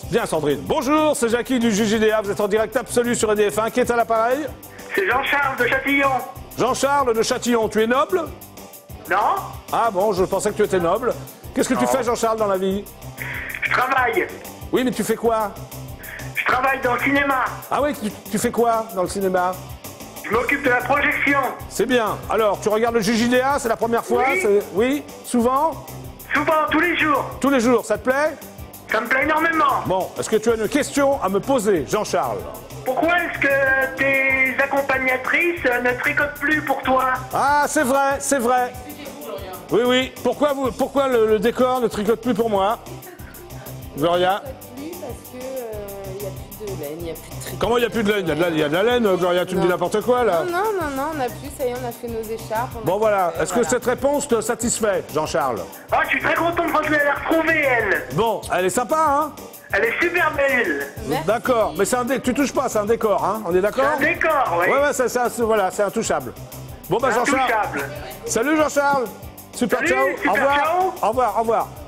Bien Sandrine. Bonjour, c'est Jackie du JJDA, vous êtes en direct absolu sur EDF1. Qui est à l'appareil? C'est Jean-Charles de Châtillon. Jean-Charles de Châtillon, tu es noble? Non? Ah bon, je pensais que tu étais noble. Qu'est-ce que tu fais Jean-Charles dans la vie? Je travaille. Oui, mais tu fais quoi? Je travaille dans le cinéma. Ah oui, tu fais quoi dans le cinéma? Je m'occupe de la projection. C'est bien. Alors, tu regardes le JJDA, c'est la première fois? Oui. Oui? Souvent? Souvent, tous les jours. Tous les jours, ça te plaît? Ça me plaît énormément. Bon, est-ce que tu as une question à me poser, Jean-Charles? Pourquoi est-ce que tes accompagnatrices ne tricotent plus pour toi? Ah, c'est vrai, c'est vrai. Oui, oui. Pourquoi le décor ne tricote plus pour moi? Gloria? Plus parce que il y a plus de laine, il y a plus de tri. Comment il n'y a plus de laine? Il y a de la laine, Gloria, tu me dis n'importe quoi là? Non, on a plus, ça y est, on a fait nos écharpes. Bon voilà, est-ce que cette réponse te satisfait, Jean-Charles? Ah, je suis très contente quand je vais la retrouver, elle. Bon, elle est sympa, hein? Elle est super belle. Merci. D'accord, mais tu touches pas, c'est un décor, hein? On est C'est d'accord? un décor, oui. Ouais, voilà, c'est intouchable. Bon bah Jean-Charles. Intouchable. Salut Jean-Charles. Super, Salut, ciao. super, Au revoir. ciao. Au revoir, au revoir.